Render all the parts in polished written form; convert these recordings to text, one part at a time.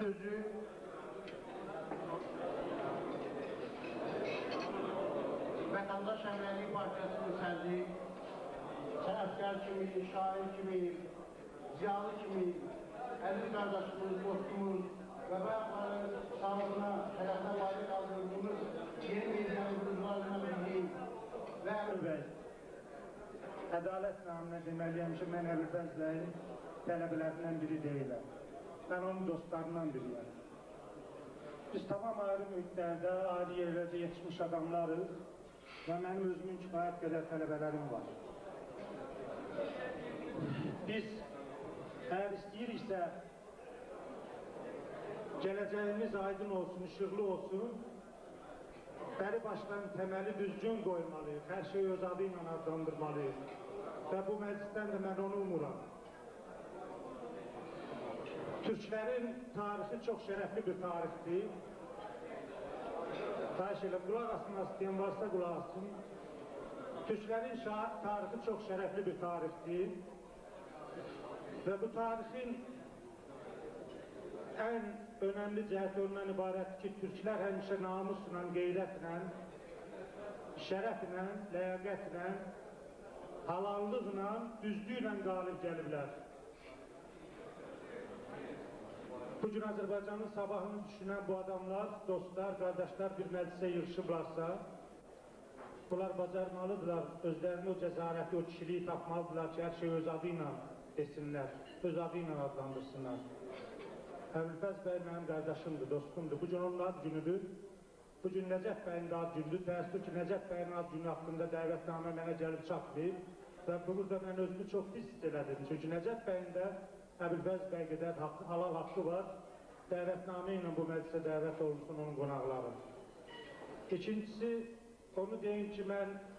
sözü Vətəndaş Əməkliyi Partiyasının sədri, sənətkar kimi, şair kimi, ziyalı kimi, əziz qardaşımız, dostumuz və bayaqların sağlığına, həyata layiq aldığımız yeni medianın qurucularından biriyim və bəy, ədalət namına deməliyəm ki, mən Əbülfəz bəyin tələbələrindən biri deyiləm. Mən onun dostlarından biriyəm. Biz tamam ayrı mühitlərdə, ayrı yerlərdə yetişmiş adamlarıq və mənim özümün kifayət qədər tələbələrim var. Biz əgər istəyiriksə, gələcəyimiz aydın olsun, işıqlı olsun, bəri başdan təməli düzgün qoymalıyıq, hər şeyi öz adı ilə adlandırmalıyıq və bu məclisdən də mən onu umuram. Türklərin tarixi çox şərəfli bir tarixdir. Xahiş elə, qulaq asmaq istəyən varsa qulaq asın. Türklərin tarixi çox şərəfli bir tarixdir və bu tarixin ən önəmli cəhəti ondan ibarətdir ki, Türklər həmişə namusla, qeyrətlə, şərəflə, ləyaqətlə, halallıqla, düzlüklə qalib gəliblər. Bugün Azərbaycanın sabahını düşünən bu adamlar, dostlar, qardaşlar bir məclisə yığışıblarsa, bunlar bacarmalıdırlar, özlərini o cəsarəti, o kişiliyi tapmalıdırlar ki, hər şey öz adı ilə desinlər, öz adı ilə adlandırsınlar. Əbülfəz bəy mənim qardaşımdır, dostumdur. Bugün onun ad günüdür. Bugün Nəcəf bəyin də ad günüdür. Təəssüf ki, Nəcəf bəyin ad günü haqqında dəvətnamə mənə gəlib çatmayıb və burada mən özümü çox pis hiss elədim. Çünki Nəcəf bəyin də Əbülfəz bəy qədər halal haqqı var. Dəvətnamə ilə bu məclisə dəvət olunsun onun qonaqları. İkincisi, onu deyim ki,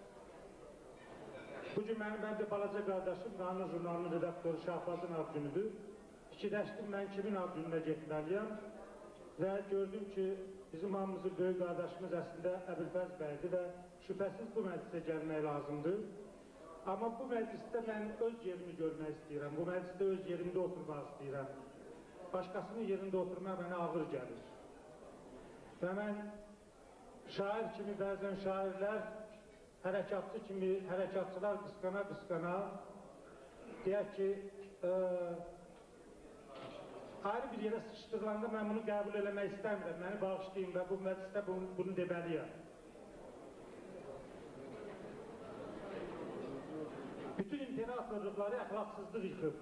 bugün mənim balaca qardaşım, Qanun jurnalının redaktoru Şahbazın ad günüdür. İkiləşdim, mən kimin ad gününə getməliyəm və gördüm ki, bizim hamımızın böyük qardaşımız əslində Əbülfəz bəydir və şübhəsiz bu məclisə gəlmək lazımdır. Amma bu məclisdə mən öz yerimi görmək istəyirəm, bu məclisdə öz yerimdə oturmaq istəyirəm. Başqasının yerində oturmaq mənə ağır gəlir. Və mən şair kimi, bəzən şairlər, hərəkatçı kimi, hərəkatçılar qısqana, deyək ki, ayrı bir yerə sıçdırılanda mən bunu qəbul eləmək istəmirəm, məni bağışlayın və bu məclisdə bunu deməliyəm. Bütün imperatorluqları əxlaqsızlıq yıxıb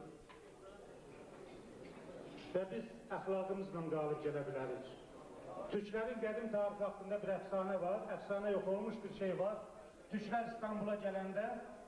və biz əxlaqımızla qalib gələ bilərik. Türklərin qədim tarixi haqqında bir əfsanə var, əfsanə yox olmuş bir şey var. Türklər İstanbula gələndə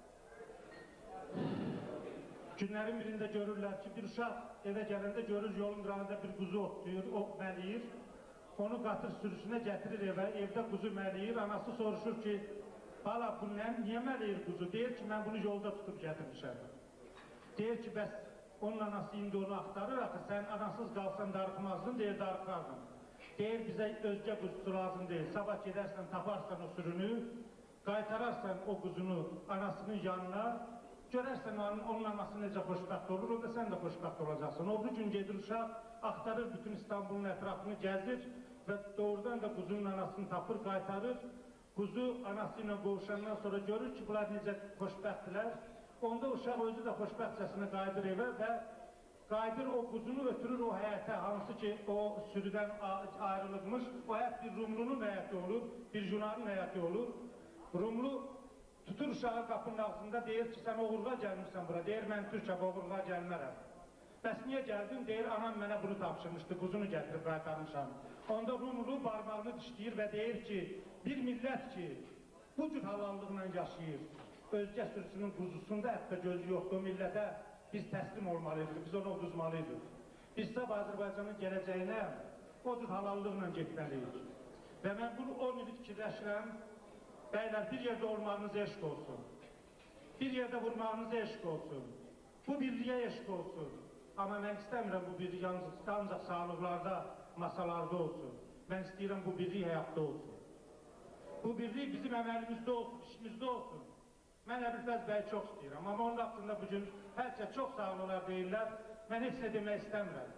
günlərin birində görürlər ki, bir uşaq evə gələndə görür yolun qırağında bir quzu otlayır, məliyir. Onu qatır sürüsünə gətirir evə, evdə quzu məliyir. Anası soruşur ki, bala, bu niyə məliyir quzu? Deyir ki, mən bunu yolda tutub gətirmişəm. Deyir ki, bəs onun anası indi onu axtarır, axı sən anasız qalsan darıxmazdın, deyir, darıxardım. Deyir, bizə özgə quzusu lazım deyil, sabah gedərsən, taparsan o sürünü, qaytararsan o quzunu anasının yanına, görərsən onun anası necə xoşbəxt olur, o da sən də xoşbəxt olacaqsın. O bu gün gedir uşaq, axtarır bütün İstanbulun ətrafını gəzir və doğrudan da quzunun anasını tapır, qaytarır. Quzu anası ilə qovuşandan sonra görür ki, bunlar necə xoşbəxtdirlər. Onda uşaq özü də xoşbəxtcəsinə qayıdır evə və qayıdır o quzunu ötürür o həyətə, hansı ki o sürüdən ayrılıqmış, o həyət bir Rumlunun həyəti olur, bir Junanın həyəti olur. Rumlu tutur uşağı qapının ağzında, deyir ki, sən oğurluğa gəlmirsən bura, deyir, mən Türkəm, oğurluğa gəlmərəm. Bəs niyə gəldin? Deyir, anam mənə bunu tapşırmışdı, quzunu gətirib qaytarmışam. Onda Rumlu barmağını dişləyir və deyir ki, bir millət ki, bu cür halallıqla yaşayır, özgə sürüsünün quzusunda hətta gözü yoxdur, o millətə biz təslim olmalıyıq, biz onu uduzmalıyıq. Biz də Azərbaycanın gələcəyinə o cür halallıqla getməliyik. Və mən bunu 10 il fikirləşirəm, bəylər, bir yerdə olmağınız eşq olsun, bir yerdə vurmağınız eşq olsun, bu birliyə eşq olsun. Amma mən istəmirəm bu birlik ancaq sağlıqlarda, masalarda olsun. Mən istəyirəm bu birlik həyatda olsun. Bu birlik bizim əməlimizdə olsun, işimizdə olsun. Mən Əbülfəz bəyi çox istəyirəm, amma onun haqqında bugün hər kəs çox sağlıqlar deyirlər, mən heç nə demək istəmirəm.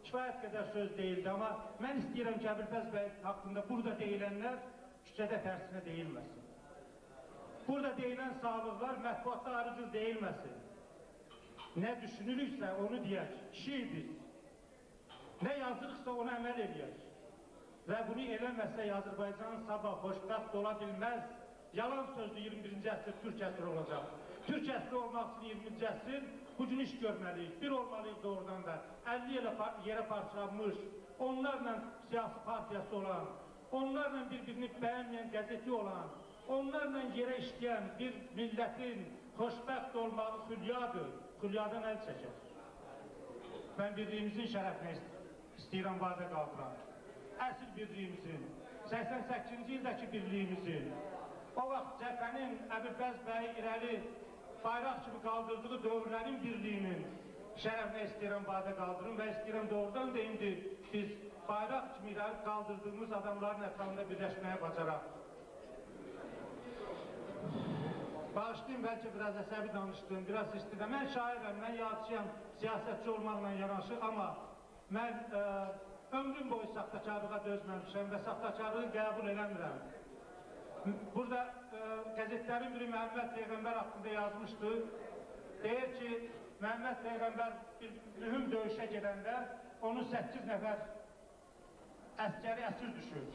kifayət qədər söz deyildi, amma mən istəyirəm ki, Əbülfəz bəy haqqında burada deyilənlər küçədə tərsinə deyilməsin. Burada deyilən sağlıqlar mətbuatda ayrıcıl deyilməsin. Nə düşünürüksə onu deyək, kişiyik biz. Nə yazırıqsa ona əməl edək. Və bunu eləməsək Azərbaycan sabah xoşbəxt ola bilməz. Yalan sözlü 21-ci əsr türk əsri olacaq. Türk əsri olmaq üçün 20-ci əsr bu gün iş görməliyik. Bir olmalıyıq doğrudan da. 50 yerə parçalanmış, onlarla siyasi partiyası olan, onlarla bir-birini bəyənməyən qəzeti olan, onlarla yerə işləyən bir millətin xoşbəxt olmağı xülyadır. Xülyadan əl çəkər. Mən birliyimizin şərəfinə istəyirəm vadə qaldıram. Əsl birliyimizin, 88-ci ildəki birliyimizin, o vaxt cəbhənin Əbülfəz bəyi irəli bayraq kimi qaldırdığı dövrlərin birliyinin şərəfinə istəyirəm vadə qaldırım və istəyirəm doğrudan da indi biz bayraq kimi irəli qaldırdığımız adamların ətrafında birləşməyə bacaraq. Bağışlayın, bəlkə biraz əsəbi danışdım, biraz istidə. Mən şairəm, mən yazıçıyam, siyasətçi olmaqla yanaşı, amma mən ömrüm boyu saxtakarlığa dözməmişəm və saxtakarlığı qəbul eləmirəm. Burada qəzetlərin biri Məhəmməd Peyğəmbər haqqında yazmışdı. Deyir ki, Məhəmməd Peyğəmbər bir mühüm döyüşə gedəndə onun 8 nəfər əskəri əsir düşür.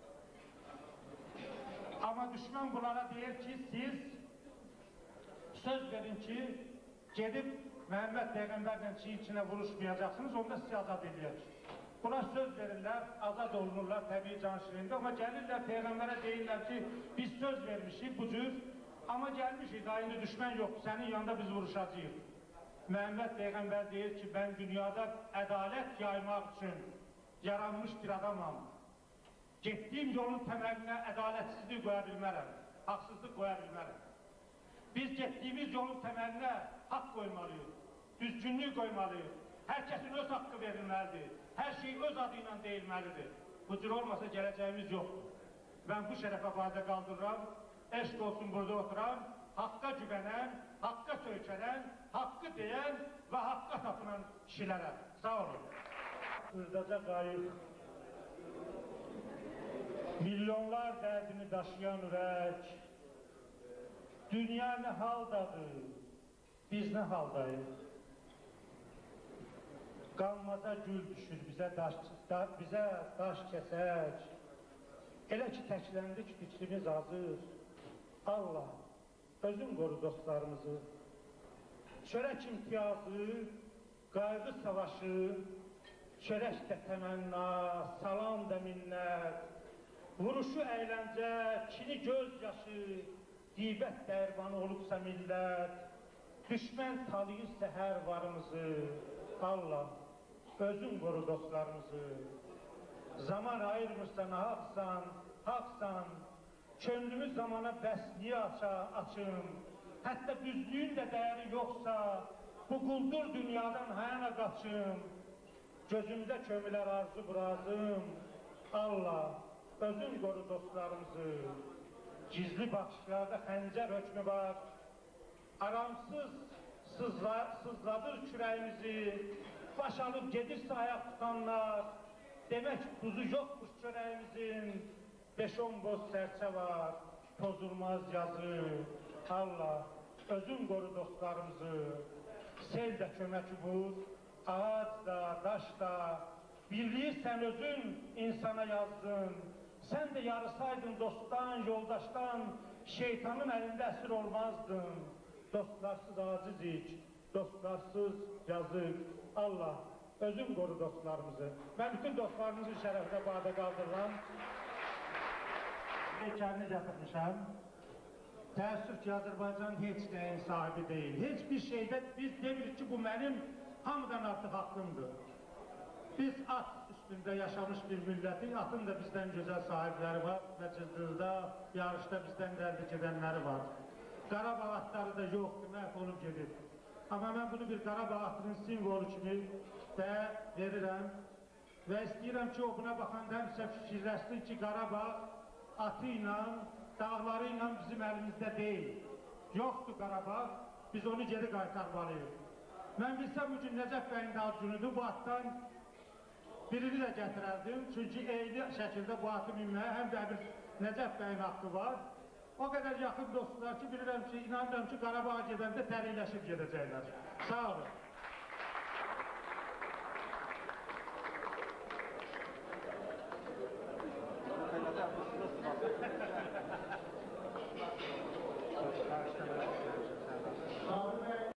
Amma düşman bunlara deyir ki, siz söz verin ki, gedib Məhəmməd Peyğəmbərlə çiğ içinə vuruşmayacaqsınız, onda sizi azad edəcək. Buna söz verirlər, azad olunurlar təbii canşirində, amma gəlirlər Peyğəmbərə deyirlər ki, biz söz vermişik bu cür, amma gəlmişik, daha indi düşmən yoxdur, sənin yanında biz vuruşacağıq. Məhəmməd Peyğəmbər deyir ki, mən dünyada ədalət yaymaq üçün yaranmış bir adamam. Getdiyim yolun təməlinə ədalətsizlik qoya bilmərəm, haqsızlıq qoya bilmərəm. Biz getdiyimiz yolun təməlinə haqq qoymalıyıq, düzgünlük qoymalıyıq. Hər kəsin öz haqqı verilməlidir, hər şey öz adı ilə deyilməlidir. Bu cür olmasa gələcəyimiz yoxdur. Mən bu şərəfə vadə qaldırıram, eşq olsun burada oturan, haqqa güvənən, haqqa söykənən, haqqı deyən və haqqa tapınan kişilərə. Sağ olun. Hırdaca qayıq, milyonlar dərdini daşıyan ürək, dünya nə haldadır, biz nə haldayıq? Qanmaza gül düşür, bizə daş kəsək. Elə ki, təkləndik, fikrimiz azır. Allah, özün qoru dostlarımızı. Çörək imtiyazı, qayğı savaşı, çörək də təmənna, salam da minnət. Vuruşu əyləncə, kini göz yaşı, qeybət dərmanı olubsa millət. Düşmən talıyırsa hər varımızı. Allah, özün qoru dostlarımızı. Zaman ayırmırsan, haqsan, könlümü zamana bəsliyə açın. Hətta düzlüyün də dəyəri yoxsa, bu quldur dünyadan hayana qaçın. Gözümdə kömülər arzu burazım. Allah, özün qoru dostlarımızı. Gizli baxışlarda xəncər hökmü var. Aramsız sızladır kürəyimizi, baş alıb gedirsə ayaq tutanlar, demək tuzu yoxmuş çörəyimizin, 5-10 boz sərçə var, pozulmaz yazı. Allah, özün qoru dostlarımızı, sel də köməki vur, ağac da, daş da, birliyirsən özün insana yazdın, sən də yarısaydın dostdan, yoldaşdan, şeytanın əlində əsir olmazdın. Dostlarsız acizik, dostlarsız yazıq. Allah, özün qoru dostlarımızı. Mən bütün dostlarımızın şərəfinə vadə qaldırıram. Heykəlini gətirmişəm. Təəssüf ki, Azərbaycan heç nəyin sahibi deyil. Heç bir şeydə biz demirik ki, bu mənim hamıdan artıq haqqımdır. Biz at üstündə yaşamış bir millətik, atın da bizdən gözəl sahibləri var və cızdızda, yarışda bizdən dərdi gedənləri var. Qarabağ atları da yoxdur, məhv olub gedir. Amma mən bunu bir Qarabağ atının simvolu kimi də verirəm və istəyirəm ki, o buna baxanda həmsə fikirləşsin ki, Qarabağ atı ilə, dağları ilə bizim əlimizdə deyil. Yoxdur Qarabağ, biz onu geri qaytarmalıyıq. Mən bilsəm bugün Nəcəf bəyin də ad günüdür, bu atdan birini də gətirərdim. Çünki eyni şəkildə bu atı minməyə həm də bir Nəcəf bəyin haqqı var. O qədər yaxın dostlar ki, bilirəm ki, inanıram ki, Qarabağa gedəndə tərikləşib gedəcəklər. Sağ olun.